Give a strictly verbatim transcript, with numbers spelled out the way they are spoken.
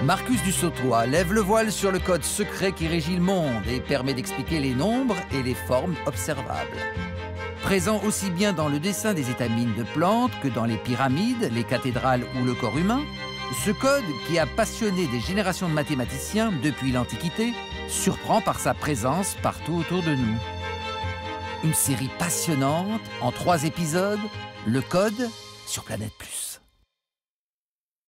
Marcus du Sautoy lève le voile sur le code secret qui régit le monde et permet d'expliquer les nombres et les formes observables. Présent aussi bien dans le dessin des étamines de plantes que dans les pyramides, les cathédrales ou le corps humain, ce code, qui a passionné des générations de mathématiciens depuis l'Antiquité, surprend par sa présence partout autour de nous. Une série passionnante en trois épisodes, le code sur Planète Plus.